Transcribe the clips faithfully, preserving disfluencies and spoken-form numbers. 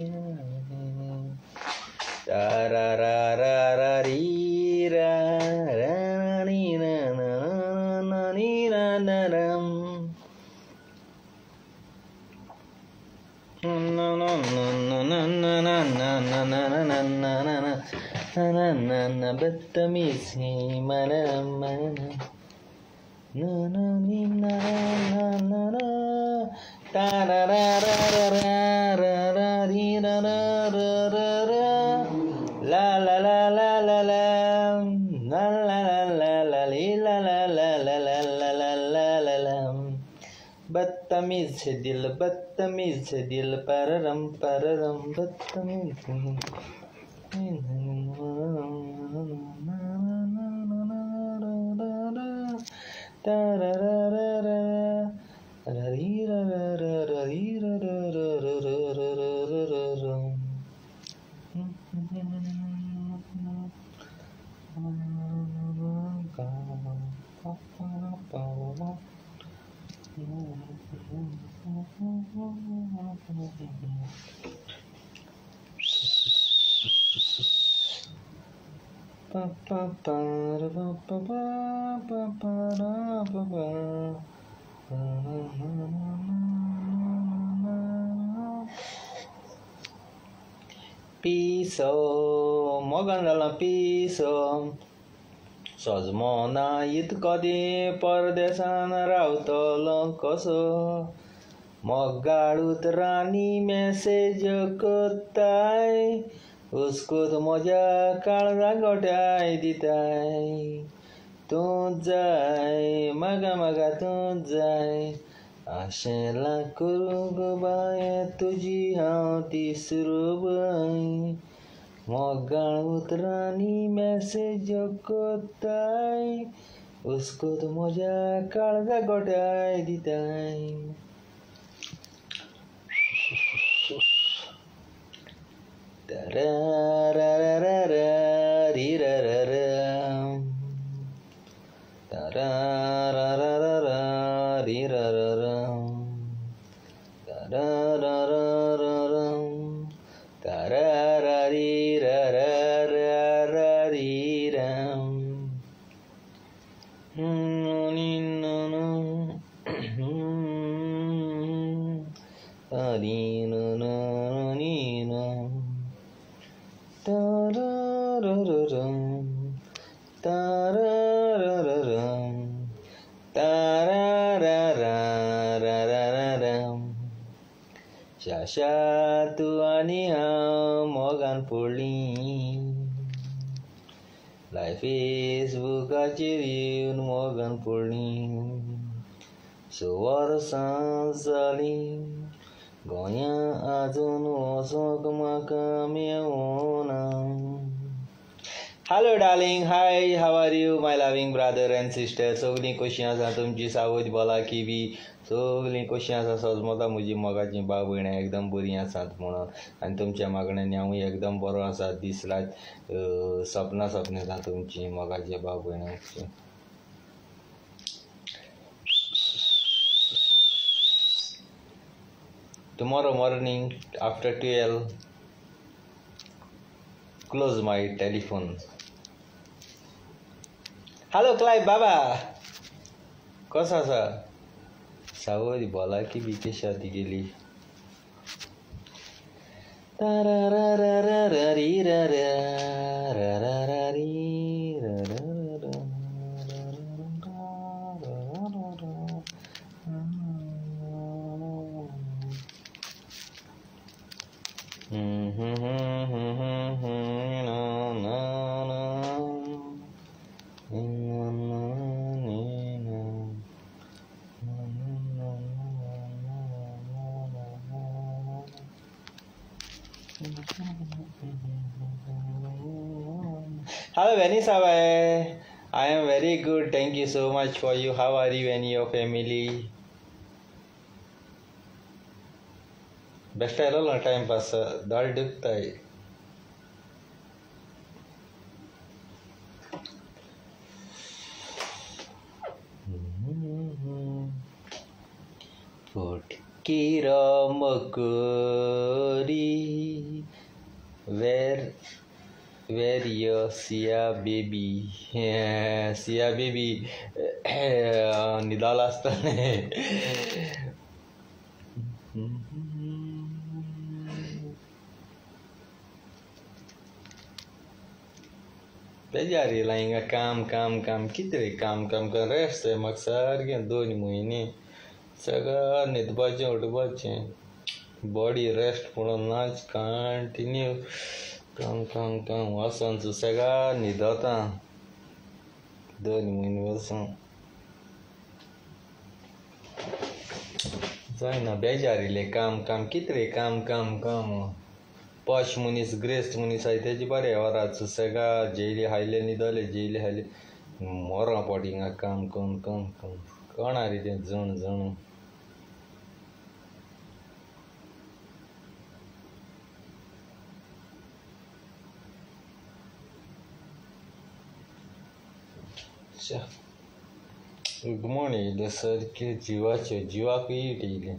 ra ra ra ra ra ri ra ra ni na na na ni na na ram na na na na na na na na na na na na na na na बदतमीज़ी मना मना na na ni na na na na ta ra ra ra ra ra ra ra ri ra ra ra ra ra la la la la la la la la la la li la la la la la la la la la la बदतमीज है दिल बदतमीज है दिल पररम पररम बदतमीज pa pa pa pa pa pa pa pa pa piso mogan dalam piso सजमना Eid कदे परदेशन राउतल कसो मगाडुत रानी message कोताय उसको तो मजा काळजा गोट्याय दिताय तू जाय मगा मगा तू जाय आशेला करू गो बाय तुझी हांव तिसरो बाय मगाळ उतरानी मेसेज कोताय उसको तो मजा काळजा गोट्याय दिताय ra ra ra ra ra ri ra ra ra ra ra ra ra ra ri ra ra ra ra ra ra ra ra ta ra ra ri ra ra ra ra ri ram ni no no ni no no ni no ta-ra-ra-ra-ram ta-ra-ra-ra-ram ta-ra-ra-ra-ra-ra-ram Shasha tu aniha mogan puli Life is bukaciriun mogan puli Suara saling Gonya azun osok makamiona. Hello darling, hi, how are you my loving brother and sister? सगळी कशी आसा तुमची सावध बोला की B सगळी कशी आसा सजमता म्हजी मोगाची भाव भयणां एकदम बरी आसात म्हणून आनी तुमच्या मागण्यांनी हांव एकदम बरो आसा दीस रात सपनां सपनता तुमची मोगाची भाव भयणांची Tomorrow morning after twelve, close my telephone. Hello Clive Baba. कसा आसा? सावध बोला की बीके शादी गेली. तारारारारारी रारा रारारारी रारारा Hello Vanessa, I am very good. Thank you so much for you. How are you and your family? Best ಇರಲ್ಲ ಟೈಮ್ ಪಾಸ್ ದಾಳಿ ಡಿಗ್ತಾಯಿ फुटकी र मकोरी where where your Sia baby Sia baby निदाला असताना बेजारी लाएंगा काम काम काम किती काम काम कर रेस्ट आहे मग सारखे दोन महिने सगळं न्हिदपाचें उठपाचें बॉडी रेस्ट म्हणून नाच कंटिन्यू काम काम काम वचून सुसेगाद न्हिदता दोन म्हयने वचून जायना बेजार येयलें काम काम कितें रे काम काम काम पॉश मनीस ग्रेस्त मनीस आहाय तेजे बरें वरात सुसेगाद जेयले हायले न्हिदले जेयले हायले मोरां पडिंगा काम करून काम काम कोणा रे तें जण जण उगमोण येयले सारके जिवाचे जिवाक वीट येयले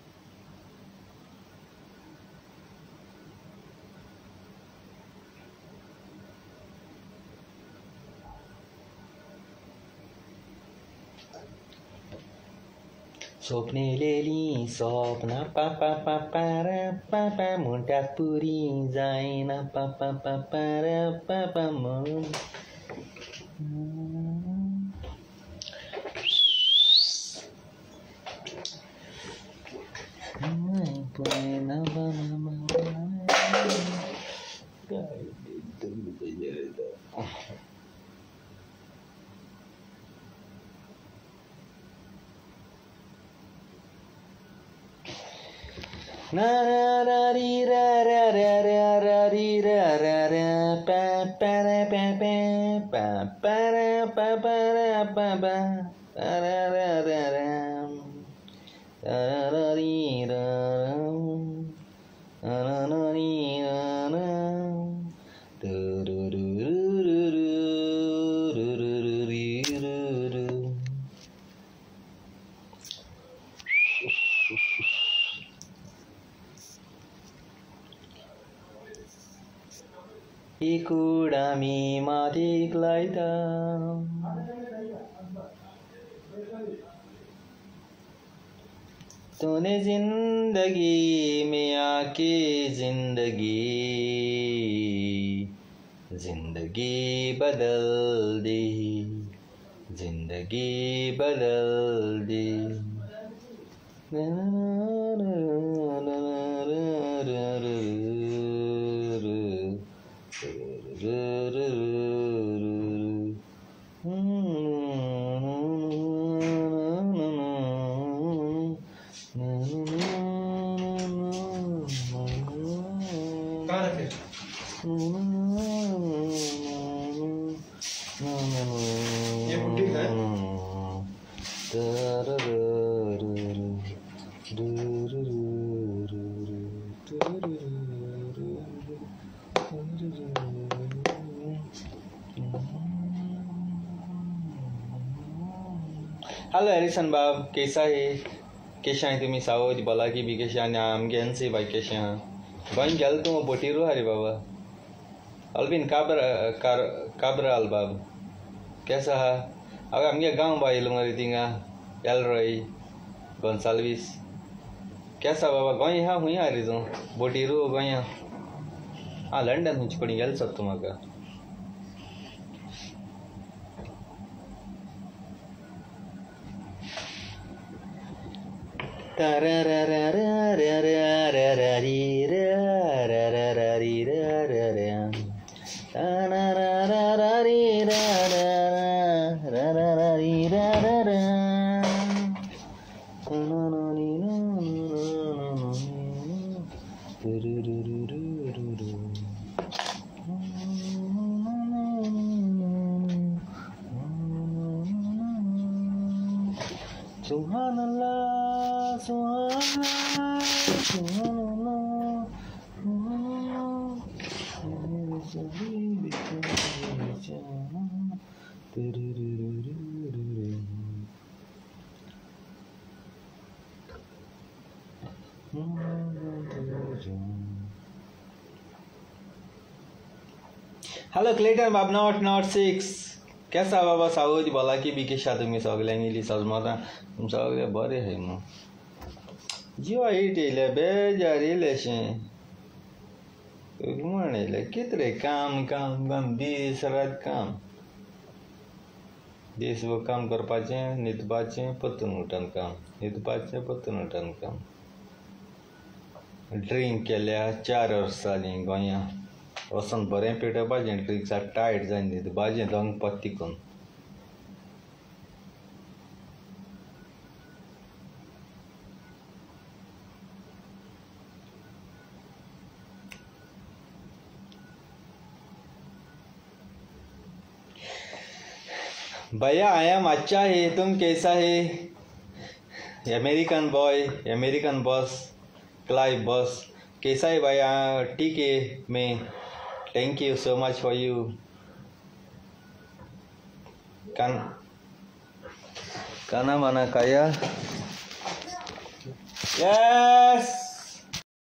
स्वप्नेलेली स्वप्ना पापा पापारा पापा म्हणटात पुरी जायना पापा पापारा पापा म्हण na na na ri ra ra ra ra ra ri ra ra ra pa pa ra pa pa pa pa ra pa pa ra pa pa ra ra ra ra ra ra ri ra ra ra ra ri ra ra du du du du du du du ri du du कुडामी माथिक लायता तूने जिंदगी में आके जिंदगी जिंदगी बदल दी जिंदगी बदल दी हॅलो हॅरिसन बाब केसा आहे केशा आहे तुम्ही सावज बलाकी बी केशा आणि आमगेनसे बाय केशा गोंय गेल तूं बोटीरू हा रे बाबा अल्बिन काबर कार काबर आल बाब केसा हा अगं आमगे गांव बा येयलो मरे थिंगा एलरॉय गोन्साल्वीस केसा बाबा गोंय हा हुंय हा रे तूं बोटीरू गोंय हा लंडन हुंचे कडेन गेल सर तूं म्हाका ta ra ra ra ra ra ra ra ra ri ra ra ra ra ri ra ra ra ta na ra ra ra ri ra ra ra ra ra ra ri ra ra ra na na ni na na na ru ru ru ru ru ru subhanallah Subhanallah, Subhanallah, Subhanallah. Hello Clayton बाब नॉट नॉट सिक्स कैसा बाबा साऊद बोला की B केशा तुमी सगल्यांक इली सजमोता तुम सगळे बरे है न्हू जिवा हीट येयले बेजार येयलेशें म्हण येयलें कितें रे काम काम काम दीस रात काम दीसभर काम करपाचें न्हिदपाचें परतून उठोन काम न्हिदपाचें परतून उठोन काम ड्रिंक केल्या चार वर्सां जालीं गोंयांत वचोन बरें पेटोवपाचें ड्रिंक्साक टायट जावन न्हिदपाचें दोंग पत्ती करून भैया आया अच्छा है तुम कैसा है American boy American boss Clive boss कैसा है भैया ठीक है मैं thank you so much for you कान काना माना काया यस